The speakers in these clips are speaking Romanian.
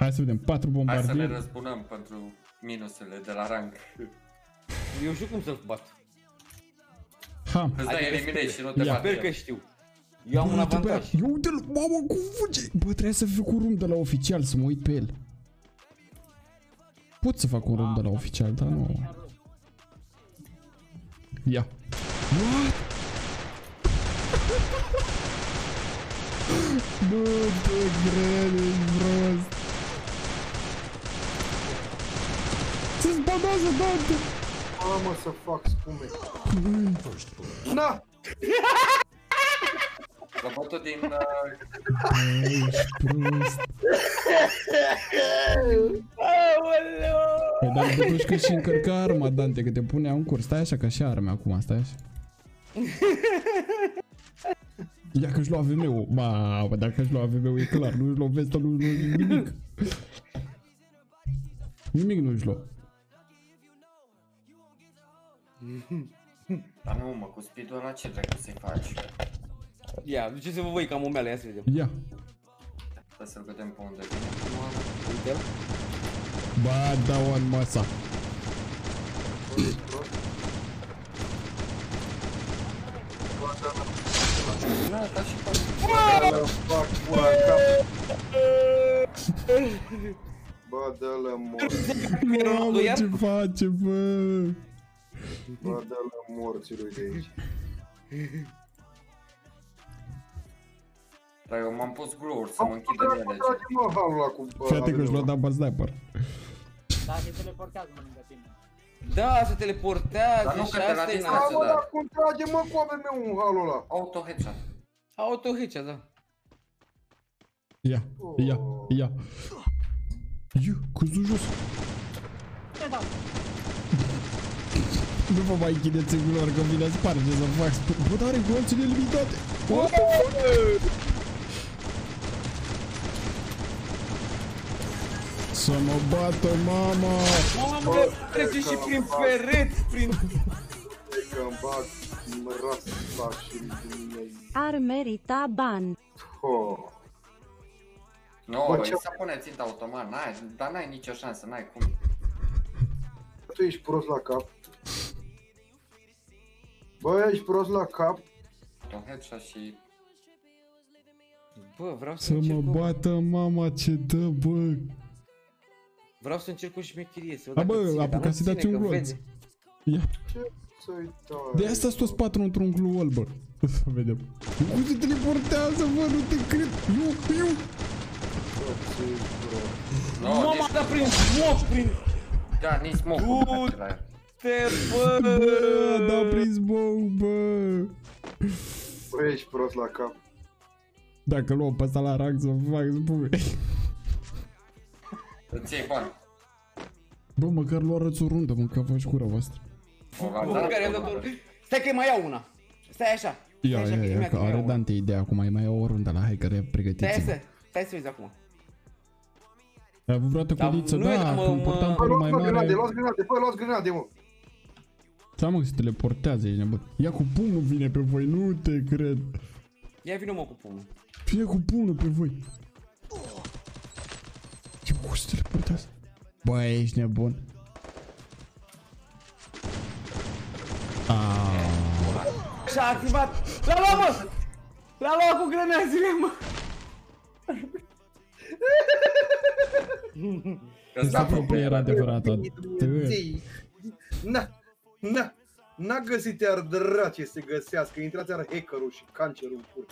Hai să vedem, 4 Hai bombardieri. să ne răzbunăm pentru minusele de la rang. Eu știu cum să-l bat. Ha. Îți dai eliminate și nu te Ia. bate. Sper că știu. Eu am un avantaj. Eu uite-l, mamă, cu fuge. Bă, trebuie să fiu cu un room de la oficial, să mă uit pe el. Pot să fac un room de la oficial, dar nu... Ia. What? Bă, grele, prost. Se-ți badează, Dante. Mamă, să fac spume. Na! Robotul din... Ești prost. Păi dar te duci că și încărca arma, Dante, că te punea în curs. Stai așa, ca și arme acum, stai așa. Ia că-și lua AVM-ul. Mamă, dacă își lua AVM-ul e clar, nu-și lua vestă, nu-și lua nimic. Nimic nu-și lua. Dar nu, mă, cu speed-ul ăla ce dracu să-i faci? Ia, duceți-vă voi ca momeală, ia să vedem. Ia. Trebuie să-l vedem pe unde vine. Uite-l. Ba, dau în masa. Da, ca și pe... Fac poaca. Bă, dă-l morți. Mamă, ce face, bă? Bă, dă-l morților de aici. Dar eu m-am pus glower să mă închid în ele. Trage-mă halul ăla cu... Fete că își lua double sniper. Da, se teleportează mă lângă tine. Da, se teleportează Dar nu și că te la asta e distanță. nasul. Bă, dar cum trage-mă cu AVM-ul în halul ăla? Auto headshot. Auto-hitch, da. Ia, ia, ia. Ia, căzu jos. Ce dau? Nu vă mai închideți în gloar că vine sparge să fac. Bă, dar are golțile limitate. Să mă bată, mama! Mamă, trece și prin pereți, prin... Că-mi bag rasta și dumnei. Ar merita bani. Oh. Nu, Bă, îi ce- se pune ținta automat, dar n-ai nicio șansă, n-ai cum. Tu ești prost la cap. Bă, ești prost la cap. Un headshot și... Bă, vreau să Să mă încerc bată, mama, ce dă, bă! Vreau să încerc o șmecherie, să văd A, dacă bă, ține, dar apucați să nu dați ține, un că glonț. vede. Ia. Ce să-i dai? De asta sunt toți patru într-un gluol, bă. Să vedem. Cum se teleportează, bă, nu te cred. Eu. Bă, ce-i prost. Nu, Mama, nici... dar prin smoke, prin... Da, nici smoke-ul nu merge la el. Te, bă! Bă, da prins bou, bă. Bă, ești prost la cap. Dacă luăm pe ăsta la rang să fac spume. Îți iei bani. Bă, măcar lua răți o rundă, mă, că faci cura voastră. Bă, care i-am dat o... Stai că mai iau una. Stai așa. Ia, că are Dante ideea acum, mai o rundă la hai care pregătiți-vă. Stai să vezi acum. Ai avut vreodată Dar codiță, nu e, da, mă, când portam mă- pe mai Luați grenade, mare. luați grenade, bă, luați grenade, mă. Da, mă, că se teleportează, ești nebun. Ia cu pumnul vine pe voi, nu te cred. Ia vină mă cu pumnul. Vine cu pumnul pe voi. Ia cum se teleportează. Bă, ești nebun. Și-a activat. L-a luat, mă! L-a luat cu grenazile, mă! Asta aproape era adevărată. N-a găsit iar drace să găsească, intrați iar hackerul și cancerul în cur.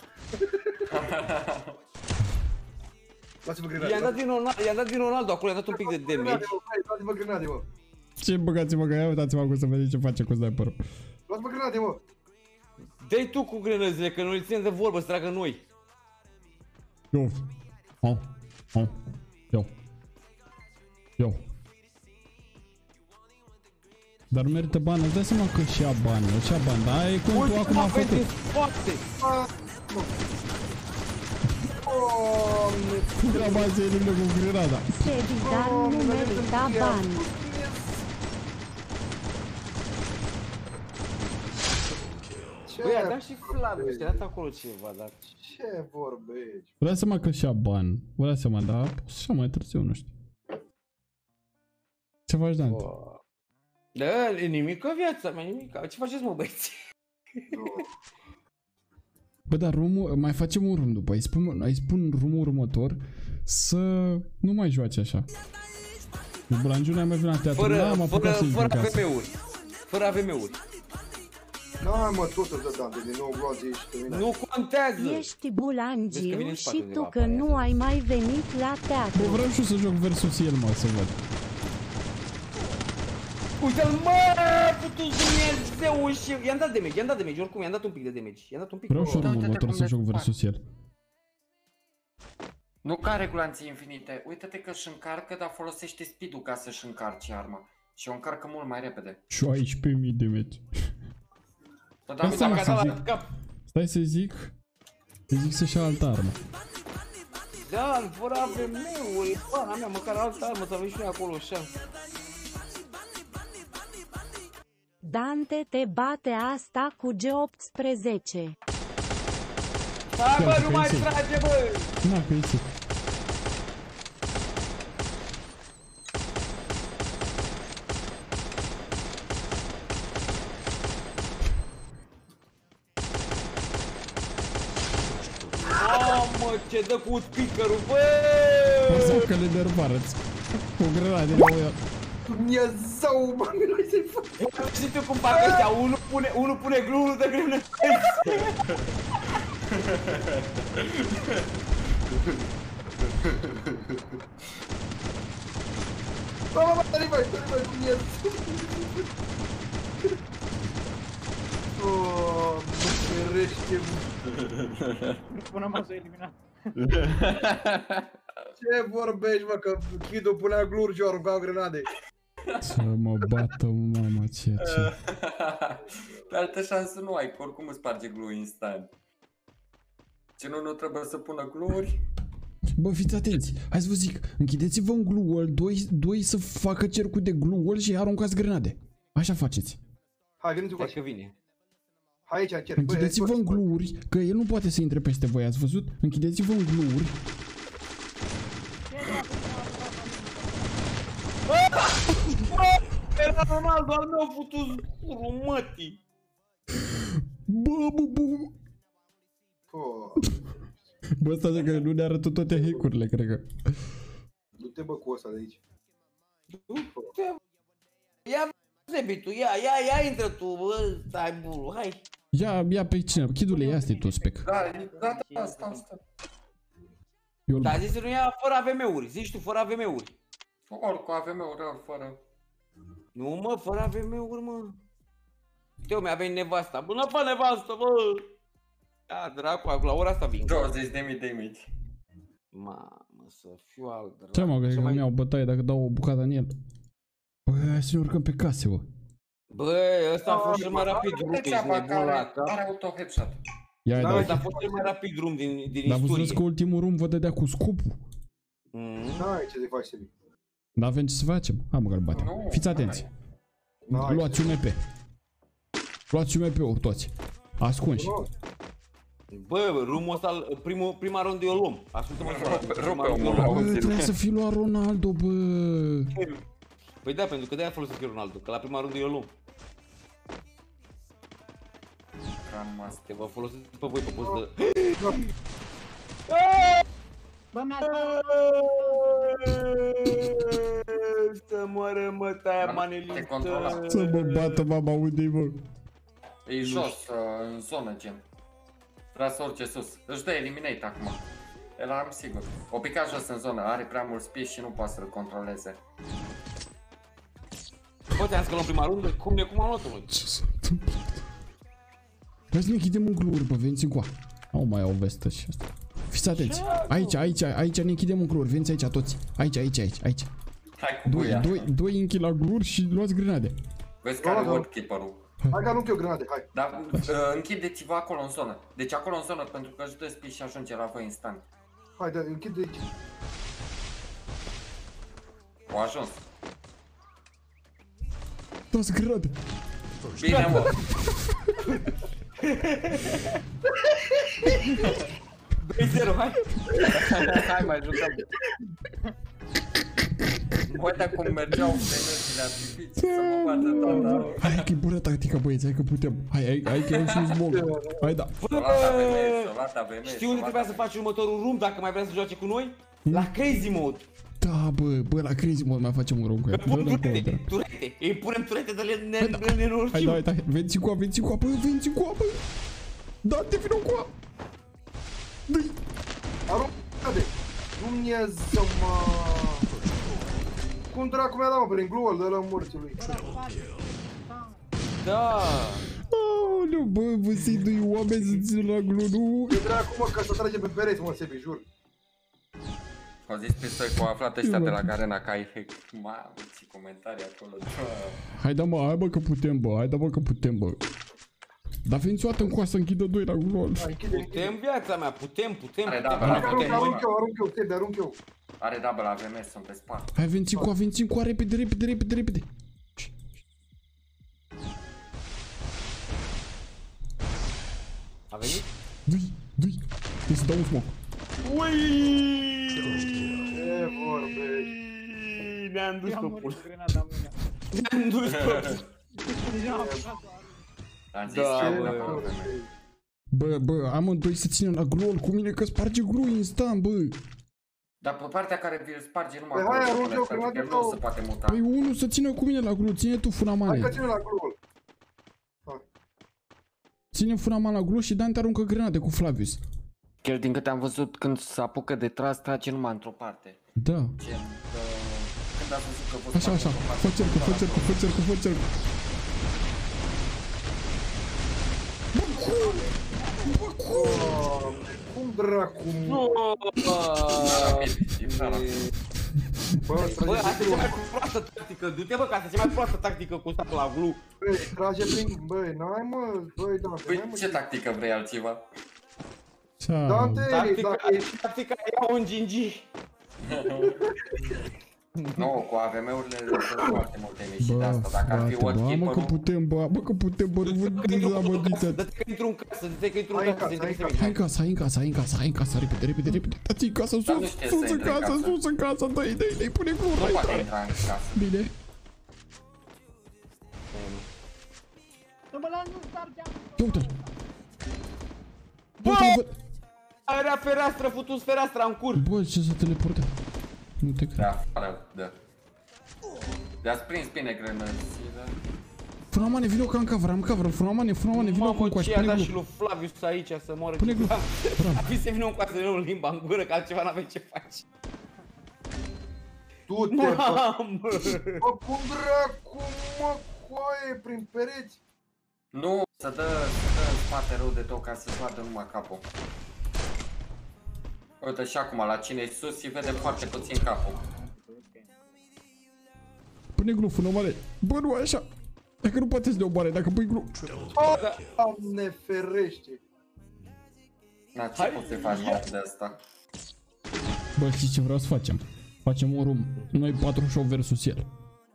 Luați-vă grenade, I-am dat din Ronaldo, acolo i-am dat un pic de damage. luați-vă grenade, mă. Ce băgați-mă că ia uitați-mă acum să vedeți ce face cu sniperul. Luați-vă grenade, mă. Dă-i tu cu grenazile, că nu le ținem de vorbă, să tragă noi. Eu. Eu. Dar merită bani, îți dai seama că și-a bani, și-a bani, dar e cum tu acum a făcut. Din spate! Treaba asta e elimină cu grenada. Sebi, dar nu merita bani. Ce Băi, a dat și Flaviu, ți-a dat acolo ceva, dar... Ce vorbești? Vă dați seama că și-a ban. Vă dați seama, dar așa mai târziu, nu știu. Ce faci, Dante? Da, e nimic în viața mea, nimic. Ce faceți, mă, băieți? Bă, dar roomul, mai facem un room după. Îi spun roomul următor să nu mai joace așa. Bulangiu n-a mai venit la teatru, n-am apucat să-i Fără din casă. AVM-uri. Fără AVM-uri. N-ai mă, tot să dă Dante, din nou gloaze ești terminat. Nu contează! Ești Bulangiu în spate și tu undeva, că apare nu asta. ai mai venit la Bă, teatru. vreau și eu să joc versus el, mă, să văd. Uite-l, mă, putu Dumnezeu și... I-am dat damage, oricum, i-am dat un pic de damage. I-am dat un pic. Vreau și eu roomul Uite-te următor cum să le joc fac. versus el. Nu ca regulanții infinite. Uite-te că își încarcă, dar folosește speed-ul ca să-și încarce arma. Și o încarcă mult mai repede. 16.000 de metri. Bă, Asta dar mă, nu să Ca zic. la cap. Stai să zic. Să zic să-și ia altă armă. Da, fără AVM-uri, pana mea, măcar altă armă, să avem și noi acolo șansă. Dante te bate asta cu G18. Hai, bă, Chiar, nu că mai îi trage, bă! Na, că e Mamă, ce dă cu speaker-ul, bă! Sau că le derbarăți. Cu grenade la oia. Dumnezeu, mă, nu să-i fac. Și tu cum fac ăștia, unul pune glue, unul dă greu. Mă, stai, Dumnezeu. Oh, mă, ferește-mă. Până m-a eliminat. Ce vorbești, mă, că Kidul punea gluri și o aruncau grenade. Să mă bată, mama, ce. Pe altă șansă nu ai, că oricum îți sparge glue instant. Ce nu trebuie să pună gluri. Bă, fiți atenți, hai să vă zic, închideți-vă în glue wall, doi să facă cercul de glue wall și aruncați grenade. Așa faceți. Hai, veniți cu Hai așa. că vine. Hai aici, încerc. Închideți-vă în glue-uri, că el nu poate să intre peste voi, ați văzut? Închideți-vă în glue-uri. Era Ronaldo, al meu futu rumătii. Bă. Bă, ăsta zice că nu ne arătă toate hack-urile, cred că. Du-te, bă, cu ăsta de aici. Ia, Zebitu, ia, intră tu, bă, stai bulu, hai. Ia pe cine, Chidule, ia stai tu, spec. Da, stau. Eu Dar zici să nu ia fără AVM-uri, zici tu fără AVM-uri. Ori cu AVM-uri, ori fără. Nu mă, fără AVM-uri, mă. Uite, mi-a venit nevasta, bună pe nevastă, bă. Da, dracu, la ora asta vin. 20.000 de mici. Mamă, să fiu alt dracu. Ce mă, cred Să că mai- mi-au bătaie dacă dau o bucată în el. Bă, hai să ne urcăm pe case, bă. Bă, ăsta a fost cel mai rapid drum, Uite ești țeapa nebun la care cap. are auto-headshot. Ia, Da, da. Ăsta a fost cel mai rapid drum din Dar vă istorie. că ultimul room vă dădea cu scopul. N-ai ce să faci, Sebi. N-avem ce să facem. Hai mă, că-l batem. Nu, Fiți atenți. N-ai Luați UMP. Luați UMP-uri toți. Ascunși. Bă, rumul ăsta, prima rundă eu luăm. Ascultă-mă să Rupe omul, Bă, auzi. trebuie să fi luat Ronaldo, bă. Păi da, pentru că de-aia folosesc eu Ronaldo, că la prima rundă eu luăm. Te vă folosesc pe voi pe post de... Bă, mi-a Să moară mă, taia Te maneliță. controla. Să mă bată mama, unde-i, bă? E jos, în zonă, gen. Vrea să urce sus. Își dă eliminate acum. El am sigur. O picat jos în zonă, are prea mult speed și nu poate să-l controleze. Bă, ți-am zis că luăm prima rundă? Cum am luat-o, mă? Ce s-a întâmplat? Hai să ne închidem în gluri, bă, veniți încoa. Au mai au vestă și asta. Fiți atenți. Aici ne închidem în gluri, veniți aici toți. Aici. Hai cu buia. Doi închi la gluri și luați grenade. Vezi care Da. văd keeper-ul. Hai că arunc eu grenade, hai. Dar închideți-vă acolo în zonă. Deci acolo în zonă pentru că își dă speed și ajunge la voi instant. Hai, da, închid de aici. O ajuns. Dați grenade. Bine, mă. 2-0, hai! Hai mai jucăm. Băi, dar cum mergeau femeile artificii să mă bată tata. Hai că e bună tactica, băieți, hai că putem. Hai că e și un smog. Hai da. Solata VMS. Știi unde trebuia să faci următorul room dacă mai vrea să joace cu noi? La Crazy Mode. Da, bă, la Crazy Mode mai facem un rom cu el. Pun turete, îi punem turete de nenorocim. Hai, venți cu a, bă, bă. Da-te, vină cu a. Dă-i. Aruncă-te! Dumnezeu, mă! Cum dracu mi-a dat, mă, prin global de la morțului? Da. Aoleu, bă, vă să-i doi oameni să țină la glu, nu? Ce dracu, mă, că să trage pe pereți, mă, Sebi, jur. Au zis pe soi că au aflat ăștia de la Garena că ai hack. Mamă, ce comentarii acolo. Hai da, mă, hai bă că putem, bă. Dar veniți o dată în coasă, închidă doi la global. Putem viața mea, putem. Are Arunc eu, Sebi, arunc eu. Are double la VMS, sunt pe spate. Hai, veniți cu a, repede. A venit? Dui. Trebuie să dau un smoke. Ce vorbești? Ne-am dus Eu pe am pula. murit grenada în mână. Ne-am dus pe pula. Nici n-am apucat. Am zis Da, ce bă. la VMS. Bă, amândoi să țină la global cu mine că sparge glue instant, bă. Dar pe partea care vi-l sparge numai Păi hai, acolo, arunc eu, pentru că că nu se poate muta. Păi unul să țină cu mine la glue, ține tu Hai funamane. că ține la global. Ține funaman la glue și Dan te aruncă grenade cu Flavius. El din câte am văzut când se apucă de tras, trage numai într-o parte. Da. Gen, când ați văzut că vă Așa, fă cercul. Cum dracu, mă? Bă, Bă, asta e cea mai trage proastă tactică. Du-te, bă, că asta e cea mai proastă tactică cu statul la glue. Băi, trage prin... Băi, n-ai, mă, băi, da, Păi n-ai, mă. ce tactică vrei altceva? Dante, Tactica ia un gingi. Nu, cu AVM-urile sunt foarte multe mici de asta, Bă, dacă ar fi frate, bă, mă că watchkeeper-ul... putem, bă, nu vă dezamăgiți. Dă-te că intru în casă, dă-te că intru în Hai casă. în casă, Hai în casă, repede. Dați în casă, Dar nu știe să sus în intre în casă, casă. sus în casă, dă-i, pune glue, Nu hai, poate dai. intra în casă. Bine. Să mă las, nu spargeam. Ia uite-l. Bă! Bă, Era fereastră, futus fereastra în cur. bă, ce să teleporte? Nu te cred. Da, afară, da. Le-ați prins bine grenăzile. Funamane, vină ca în cover, am cover, funamane, vină cu Mamă, încoace, ce i-a pune dat glue. și lui Flavius aici să moară. Pune glue. Bravo. Ar fi să vină un coasă de nou limba în gură, că altceva n-avem ce faci. Du-te, bă. Mamă! Bă, cum dracu, mă, coaie, prin pereți? Nu, să dă în spate rău de tot ca să-ți vadă numai capul. Uite și acum, la cine e sus, îi vede foarte puțin capul. Pune glue, funamane. Bă, nu așa. Dacă nu poate să ne omoare, dacă pui glue. Doamne ferește. Na, ce poți să faci mai de asta? Bă, știi ce vreau să facem? Facem un room, noi 48 versus el.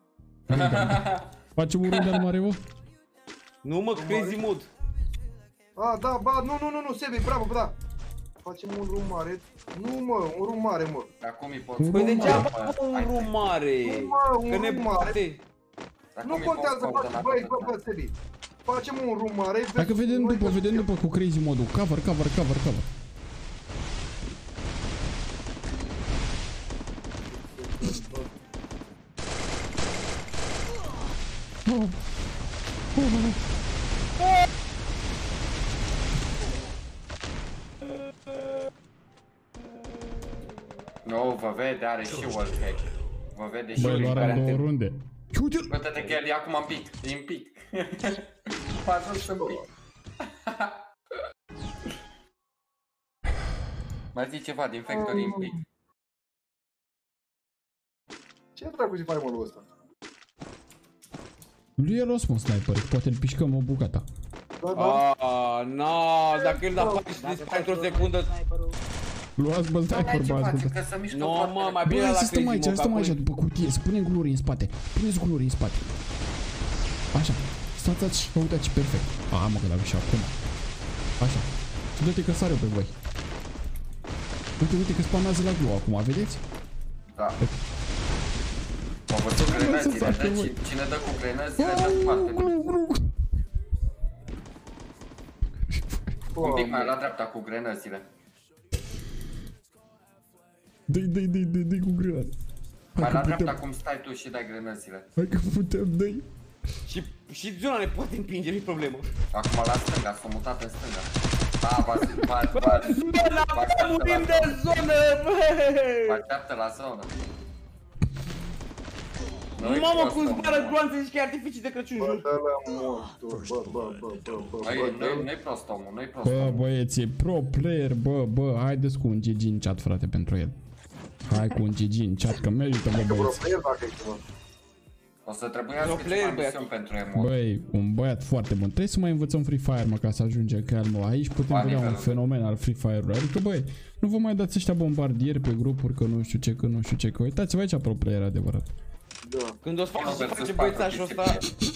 Facem un room de mare, bă? Nu mă, Crazy Mode. A, da, ba, nu, Sebi, bravo, bă, da. Facem un rum mare. Nu, mă, un rum mare, mă. Dar cum îi poți Păi Păi Bă, degeaba mă, un hai, rum mare. Nu, mă, un Că ne rum mare. bate. dar Nu cum îi contează, poți coordona băi, pe bă, Sebi. Facem un rum mare. Dacă vedem după cu Crazy Mode-ul. Cover. Nu, vă vede, are și wall hack. Vă vede și Băi, wall luarea hack. în 2 runde. Uite-l! Uite-te că el e acum în pic, e în pic. A ajuns în pic. Mai zi ceva din Factory în pic. Ce dracu zi faci, mă, lui ăsta? Lui e rost, mă, sniper. Poate îl pișcăm o bucata. Da, da. Aaa, na, dacă îl da faci într-o secundă. Luați, bă, sniper, bă, ascultă. Că să mișcă Nu, foarte mă, mai repede. bine Bă, la să stăm Crazy aici, Mode, stăm aici, acolo. după cutie, să punem gluri în spate. Puneți gluri în spate. Așa, stați aici, uitați, perfect. A, mă, că dacă și acum. Așa. Și dă-te că sare pe voi. Uite, uite că spawnează la glow acum, vedeți? Da. Am văzut grenăzile, deci cine dă cu grenăzile dă foarte bine. Un pic mai la dreapta cu grenăzile. Dă-i cu grenade. Mai la dreapta cum stai tu și dai grenăzile. Hai că putem, dă-i. Și zona ne poate împinge, nu-i problemă. Acum la stânga, s-a mutat în stânga. Da, Murim de zonă, bă! vă așteaptă la zonă. Mamă, cum zboară gloanțe și că e artificii de Crăciun, Bă, jur. dă la mortul, Nu-i prost omul, nu-i prost Bă, omul. băieți, e pro player, bă, haideți cu un GG în chat, frate, pentru el. Hai cu un GG în chat, că merită, bă, băieți. O să trebuiască ceva misiuni pentru emo. Băi, un băiat foarte bun. Trebuie să mai învățăm Free Fire, mă, ca să ajungem că mă. Aici putem vedea un fenomen al Free Fire-ului. Adică, băi, nu vă mai dați ăștia bombardieri pe grupuri, că nu știu ce, că nu știu ce, că uitați-vă aici pro player adevărat. Da. Când o să facă, face băiețașul ăsta...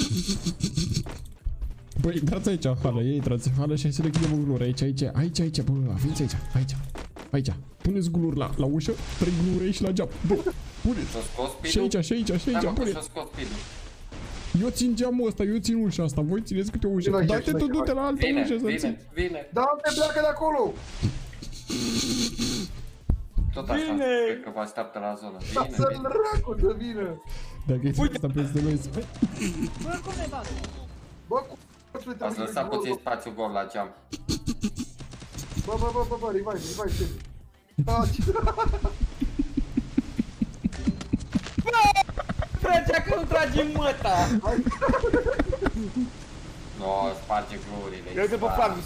Băi, dați aici hală, ei intrați în hală și hai să le chidem în gluri. Aici, bă, fiți aici. Puneți gluri la ușă, 3 gluri aici la geam. Bă, puneți. Și aici, pune. Eu țin geamul ăsta, eu țin ușa asta, voi țineți câte o ușă. Date tu, du-te la altă ușă să ții. Vine. Da, te pleacă de acolo! Tot așa, cred că vă așteaptă la zonă. Vine. Să-l racu să vină! Dacă e asta peste noi, spui. Bă, cum ne dați? Bă, cu... Ați lăsat puțin spațiu gol la geam. Bă, revive, ce? Frăcea că nu tragi în măta! Nu, sparge glurile. Eu uite pe Flavius.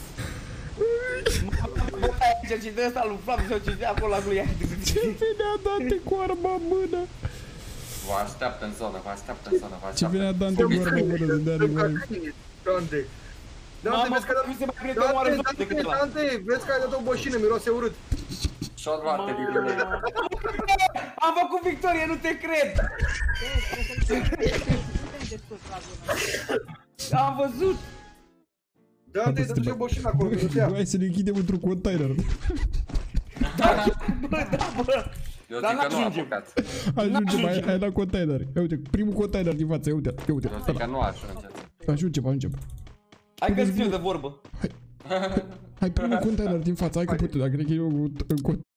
Bă, aici ce de ăsta lui Flavius sau ce de acolo la gluia. Ce vine a Dante cu arma în mână? Vă așteaptă în zonă, vă așteaptă în zonă, vă Ce vine a Dante cu arma în mână să dea revive? Dante! Dante, vezi că Dante, vezi că ai dat o bășină, miroase urât. Și-o luate din mine. Am făcut victorie, nu te cred! Am văzut! Dante, dă-te o bășină acolo, mirotea. Hai să ne închidem într-un container. Bă! Eu Dar zic că nu n-ajungem. apucați. Ajungem, hai la container. Ia uite, primul container din față, ia uite. Eu zic că nu ajungeți. Ajungem. Hai că țin de vorbă. Hai primul container din față, hai că putem, dacă ne chidem în